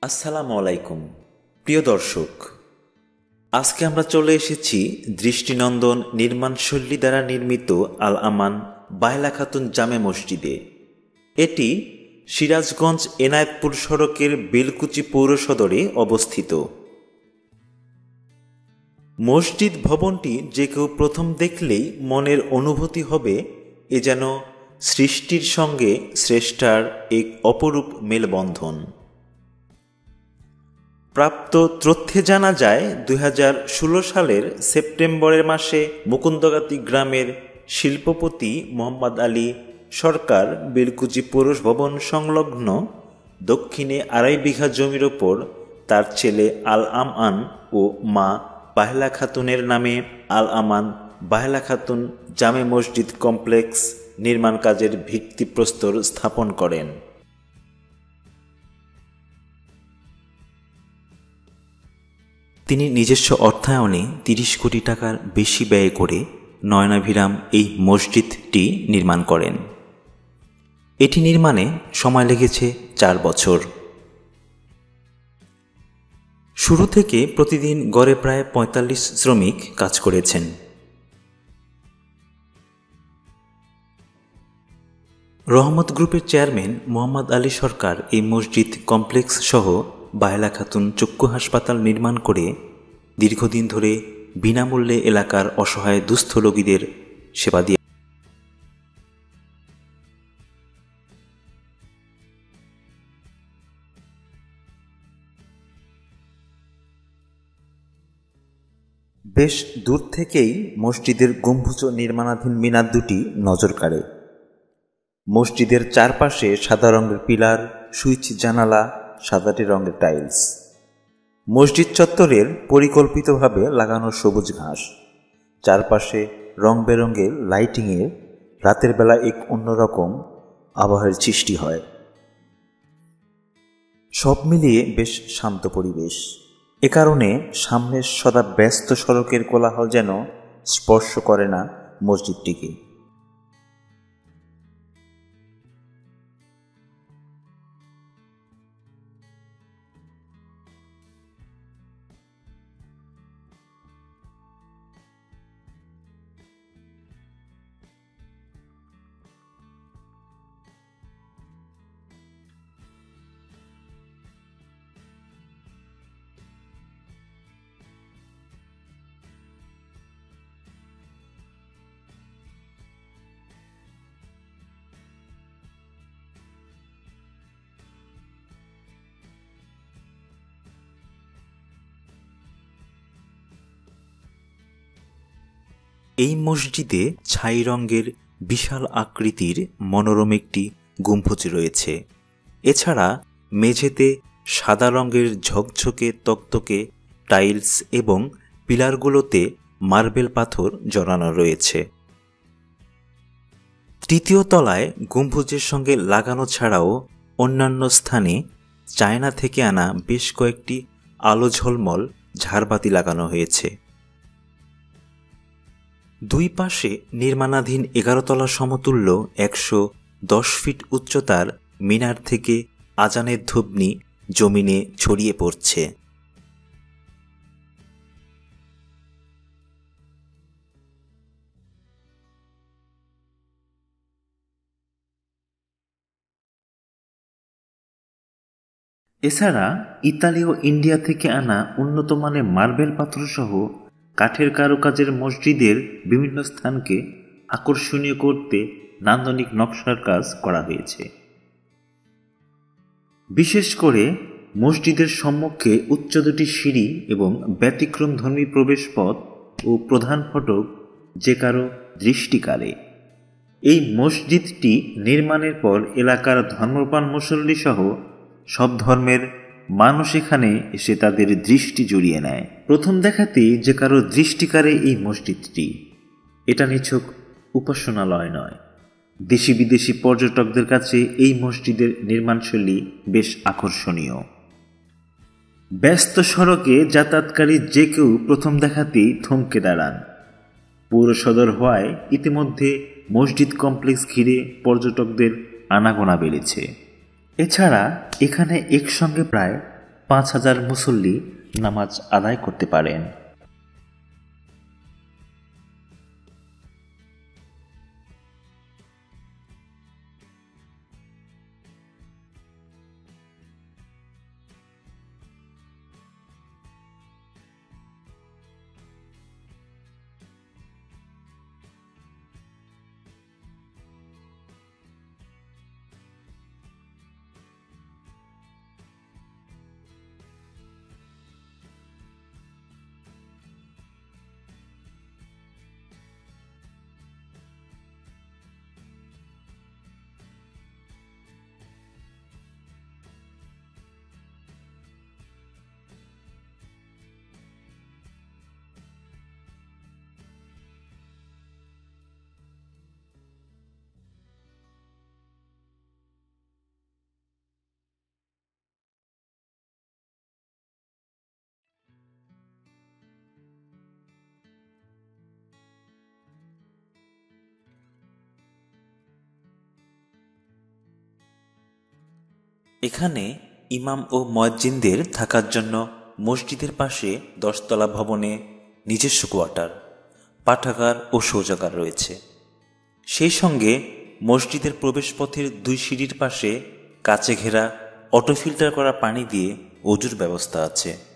আসসালামু আলাইকুম প্রিয় দর্শক, আজকে আমরা চলে এসেছি দৃষ্টিনন্দন নির্মাণশৈলী দ্বারা নির্মিত আল আমান বায়লা খাতুন জামে মসজিদে। এটি সিরাজগঞ্জ এনায়েতপুর সড়কের বেলকুচি পৌর সদরে অবস্থিত। মসজিদ ভবনটি যে কেউ প্রথম দেখলেই মনের অনুভূতি হবে এ যেন সৃষ্টির সঙ্গে স্রষ্টার এক অপরূপ মেলবন্ধন। প্রাপ্ত তথ্যে জানা যায় 2016 সালের সেপ্টেম্বরের মাসে মুকুন্দগাতি গ্রামের শিল্পপতি মোহাম্মদ আলী সরকার বেলকুচি পৌর ভবন সংলগ্ন দক্ষিণে 2.5 বিঘা জমির ওপর তার ছেলে আল আমান ও মা বায়লা খাতুনের নামে আল আমান বায়লা খাতুন জামে মসজিদ কমপ্লেক্স নির্মাণ কাজের ভিত্তিপ্রস্তর স্থাপন করেন। তিনি নিজস্ব অর্থায়নে 30 কোটি টাকার বেশি ব্যয় করে নয়নাভিরাম এই মসজিদটি নির্মাণ করেন। এটি নির্মাণে সময় লেগেছে 4 বছর। শুরু থেকে প্রতিদিন গড়ে প্রায় 45 শ্রমিক কাজ করেছেন। রহমত গ্রুপের চেয়ারম্যান মোহাম্মদ আলী সরকার এই মসজিদ কমপ্লেক্স সহ বায়লা খাতুন চক্ষু হাসপাতাল নির্মাণ করে দীর্ঘদিন ধরে বিনামূল্যে এলাকার অসহায় দুস্থ রোগীদের সেবা দিয়ে বেশ দূর থেকেই মসজিদের গম্বুজ নির্মাণাধীন মিনার দুটি নজর কাড়ে। মসজিদের চারপাশে সাদা রঙের পিলার, সুইচ জানালা, সাদাটে রঙের টাইলস। মসজিদ চত্বরের পরিকল্পিতভাবে লাগানো সবুজ ঘাস, চারপাশে রং বেরঙের লাইটিংয়ে রাতের বেলা এক অন্যরকম আবহাওয়ার সৃষ্টি হয়। সব মিলিয়ে বেশ শান্ত পরিবেশ। এ কারণে সামনের সদা ব্যস্ত সড়কের কোলাহল যেন স্পর্শ করে না মসজিদটিকে। এই মসজিদে ছাই রঙের বিশাল আকৃতির মনোরম একটি গম্বুজ রয়েছে। এছাড়া মেঝেতে সাদা রঙের ঝকঝকে তকতকে টাইলস এবং পিলারগুলোতে মার্বেল পাথর জড়ানো রয়েছে। তৃতীয় তলায় গম্বুজের সঙ্গে লাগানো ছাড়াও অন্যান্য স্থানে চায়না থেকে আনা বেশ কয়েকটি আলো ঝলমল ঝাড়বাতি লাগানো হয়েছে। দুই পাশে নির্মাণাধীন 11 তলা সমতুল্য 110 ফিট উচ্চতার মিনার থেকে আজানের ধ্বনি জমিনে ছড়িয়ে পড়ছে। এছাড়া ইতালি ও ইন্ডিয়া থেকে আনা উন্নত মানের মার্বেল পাথর সহ কাঠের কারুকাজের মসজিদের বিভিন্ন স্থানকে আকর্ষণীয় করতে নান্দনিক নকশার কাজ করা হয়েছে। বিশেষ করে মসজিদের সম্মুখে উচ্চ দুটি সিঁড়ি এবং ব্যতিক্রমধর্মী প্রবেশপথ ও প্রধান ফটক যে কারো দৃষ্টি কাড়ে। এই মসজিদটি নির্মাণের পর এলাকার ধর্মপ্রাণ মুসল্লি সহ সব ধর্মের মানুষ এখানে এসে তাদের দৃষ্টি জুড়িয়ে নেয়। প্রথম দেখাতেই যে কারো দৃষ্টি কাড়ে এই মসজিদটি। এটা নিছক উপাসনালয় নয়, দেশি বিদেশি পর্যটকদের কাছে এই মসজিদের নির্মাণশৈলী বেশ আকর্ষণীয়। ব্যস্ত সড়কে যাতায়াতকারী যে কেউ প্রথম দেখাতেই থমকে দাঁড়ান। পৌর সদর হওয়ায় ইতিমধ্যে মসজিদ কমপ্লেক্স ঘিরে পর্যটকদের আনাগোনা বেড়েছে। এছাড়া এখানে একসঙ্গে প্রায় 5,000 মুসল্লি নামাজ আদায় করতে পারেন। এখানে ইমাম ও মুয়াজ্জিনদের থাকার জন্য মসজিদের পাশে 10 তলা ভবনে নিজস্ব কোয়ার্টার, পাঠাগার ও শৌচাগার রয়েছে। সেই সঙ্গে মসজিদের প্রবেশপথের 2 সিঁড়ির পাশে কাচে ঘেরা অটো ফিল্টার করা পানি দিয়ে অজুর ব্যবস্থা আছে।